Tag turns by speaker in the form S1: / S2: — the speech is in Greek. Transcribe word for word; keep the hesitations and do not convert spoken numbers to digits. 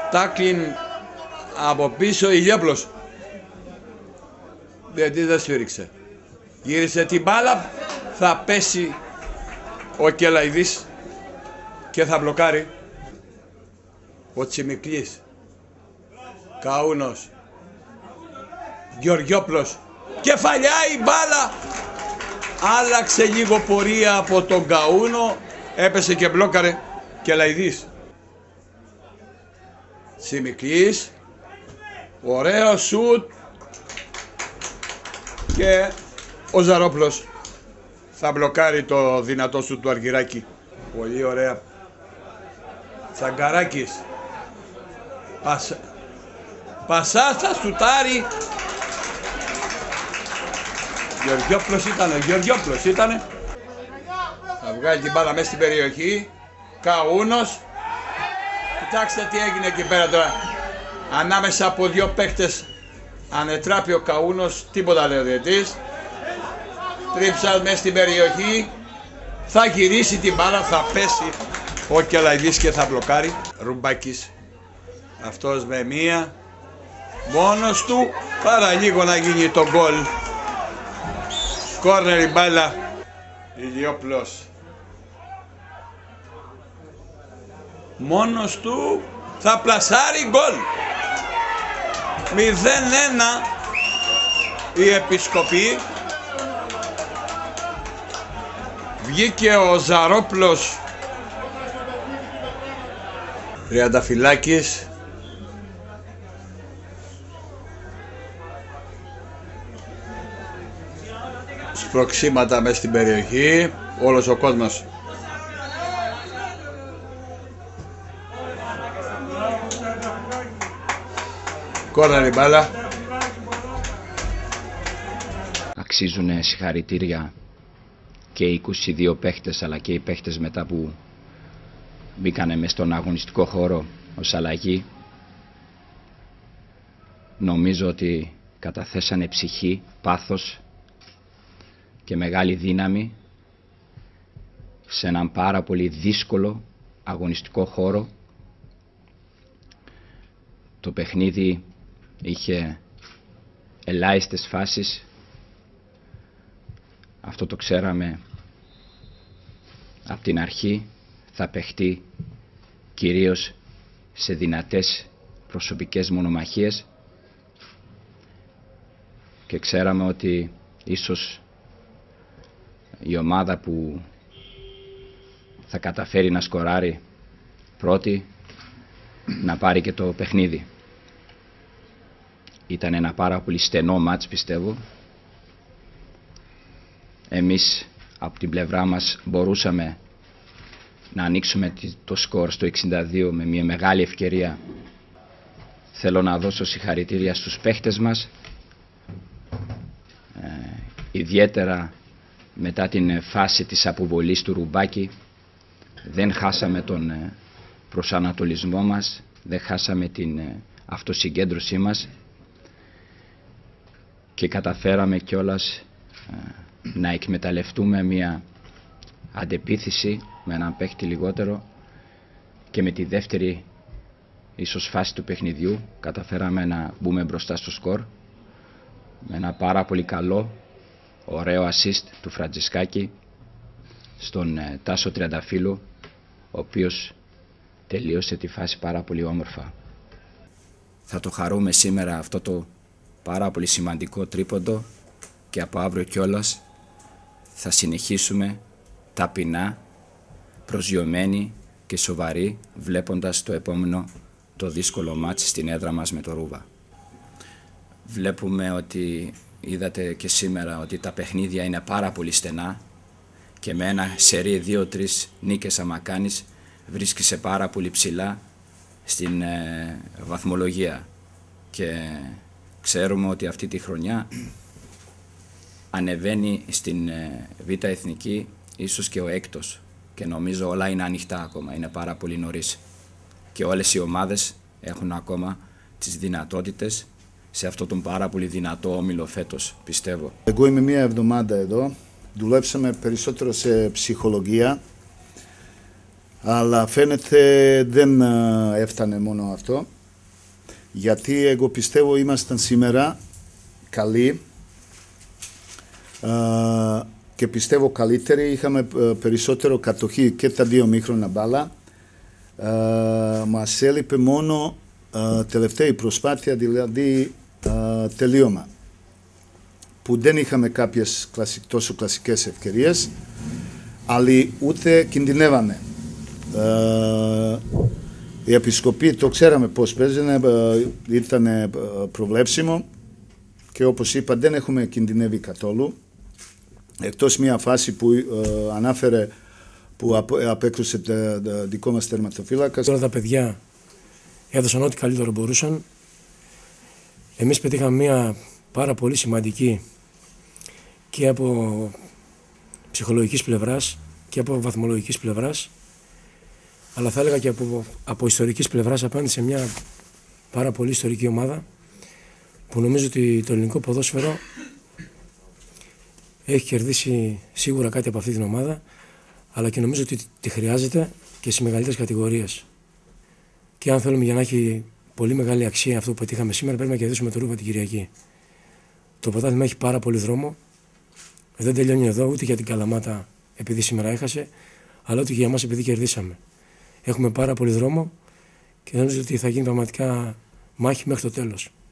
S1: Τάκλιν από πίσω, Ηλιόπλος. Γιατί δεν σφύριξε. Γύρισε την μπάλα, θα πέσει ο Κελαϊδής και θα μπλοκάρει ο Τσιμικλής. Καούνος. Γεωργιόπλος. Κεφαλιά η μπάλα. Άλλαξε λίγο πορεία από τον Καούνο. Έπεσε και μπλόκαρε Κελαϊδής. Τσιμικλής. Ωραίο σουτ. Και ο Ζαρόπλος θα μπλοκάρει το δυνατό σουτ του Αργυράκη. Πολύ ωραία. Τσαγκαράκης. Πασα... Πασάσα σουτάρει. Γεωργιόπλος ήτανε, Γεωργιόπλος ήτανε. Θα βγάλει την μπάλα μέσα στην περιοχή. Καούνος. Κοιτάξτε τι έγινε εκεί πέρα τώρα. Ανάμεσα από δύο παίκτες ανετράπει ο Καούνος. Τίποτα λέει ο διαιτής. Τρίψα μέσα στην περιοχή. Θα γυρίσει την μπάλα, θα πέσει ο Κελαϊδής και θα μπλοκάρει. Ρουμπάκης. Αυτός με μία. Μόνος του. Παραλίγο να γίνει το γκολ. Κόρνερ η μπάλα. Ηλιόπλος. Μόνος του. Θα πλασάρει γκολ. μηδέν ένα η Επισκοπή. Βγήκε ο Ζαρόπλος. Τριανταφυλάκης. Σπροξήματα μέσα στην περιοχή. Όλος ο κόσμος. Κόρνερ η μπάλα.
S2: Αξίζουν συγχαρητήρια και οι είκοσι δύο παίχτες αλλά και οι παίχτες μετά που μπήκανε μες στον αγωνιστικό χώρο ως αλλαγή. Νομίζω ότι καταθέσανε ψυχή, πάθος και μεγάλη δύναμη σε έναν πάρα πολύ δύσκολο αγωνιστικό χώρο. Το παιχνίδι είχε ελάχιστες φάσεις. Αυτό το ξέραμε από την αρχή. Θα παιχτεί κυρίως σε δυνατές προσωπικές μονομαχίες και ξέραμε ότι ίσως η ομάδα που θα καταφέρει να σκοράρει πρώτη να πάρει και το παιχνίδι. Ήταν ένα πάρα πολύ στενό μάτς, πιστεύω. Εμείς από την πλευρά μας μπορούσαμε να ανοίξουμε το σκορ στο εξήντα δύο με μια μεγάλη ευκαιρία. Θέλω να δώσω συγχαρητήρια στους παίχτες μας, ε, ιδιαίτερα μετά την φάση της αποβολής του Ρουμπάκη. Δεν χάσαμε τον ε, προσανατολισμό μας, δεν χάσαμε την ε, αυτοσυγκέντρωσή μας και καταφέραμε κιόλας ε, να εκμεταλλευτούμε μια αντεπίθεση με έναν παίχτη λιγότερο και με τη δεύτερη ίσως φάση του παιχνιδιού καταφέραμε να μπούμε μπροστά στο σκορ με ένα πάρα πολύ καλό, ωραίο assist του Φραντζισκάκη στον ε, Τάσο Τριανταφύλου, ο οποίος τελείωσε τη φάση πάρα πολύ όμορφα. Θα το χαρούμε σήμερα αυτό το πάρα πολύ σημαντικό τρίποντο και από αύριο κιόλας θα συνεχίσουμε ταπεινά, προσγειωμένοι και σοβαροί, βλέποντας το επόμενο το δύσκολο μάτς στην έδρα μας με το Ρούβα. Βλέπουμε ότι είδατε και σήμερα ότι τα παιχνίδια είναι πάρα πολύ στενά και με ένα σερί δύο τρεις νίκες άμα κάνεις βρίσκεσαι πάρα πολύ ψηλά στην ε, βαθμολογία και ξέρουμε ότι αυτή τη χρονιά ανεβαίνει στην ε, Β' Εθνική ίσως και ο έκτος και νομίζω όλα είναι ανοιχτά ακόμα, είναι πάρα πολύ νωρίς και όλες οι ομάδες έχουν ακόμα τις δυνατότητες σε αυτό τον πάρα πολύ δυνατό όμιλο φέτος, πιστεύω.
S3: Εγώ είμαι μία εβδομάδα εδώ, δουλέψαμε περισσότερο σε ψυχολογία, αλλά φαίνεται δεν έφτανε μόνο αυτό. γιατί εγώ πιστεύω ήμασταν σήμερα καλοί uh, και πιστεύω καλύτεροι, είχαμε uh, περισσότερο κατοχή και τα δύο μήχρονα μπάλα. Uh, μας έλειπε μόνο uh, τελευταία προσπάθεια, δηλαδή uh, τελείωμα, που δεν είχαμε κάποιες κλασικ, τόσο κλασικές ευκαιρίες, αλλά ούτε κινδυνεύαμε. Uh, η επισκοπή το ξέραμε πώς παίζανε, uh, ήταν uh, προβλέψιμο και όπως είπα δεν έχουμε κινδυνεύει καθόλου, εκτός μια φάση που uh, ανάφερε, που απέκρουσε το δικό μας τερματοφύλακας.
S4: Τώρα τα παιδιά έδωσαν ό,τι καλύτερο μπορούσαν. Εμείς πετύχαμε μια πάρα πολύ σημαντική και από ψυχολογικής πλευράς και από βαθμολογικής πλευράς, αλλά θα έλεγα και από, από ιστορικής πλευράς απέναντι σε μια πάρα πολύ ιστορική ομάδα, που νομίζω ότι το ελληνικό ποδόσφαιρο έχει κερδίσει σίγουρα κάτι από αυτή την ομάδα, αλλά και νομίζω ότι τη χρειάζεται και σε μεγαλύτερες κατηγορίες. Και αν θέλουμε για να έχει πολύ μεγάλη αξία αυτό που πετύχαμε σήμερα, πρέπει να κερδίσουμε το Ρούβα την Κυριακή. Το πρωτάθλημα έχει πάρα πολύ δρόμο. Δεν τελειώνει εδώ ούτε για την Καλαμάτα επειδή σήμερα έχασε, αλλά ούτε και για μας επειδή κερδίσαμε. Έχουμε πάρα πολύ δρόμο και νομίζω ότι θα γίνει πραγματικά μάχη μέχρι το τέλος.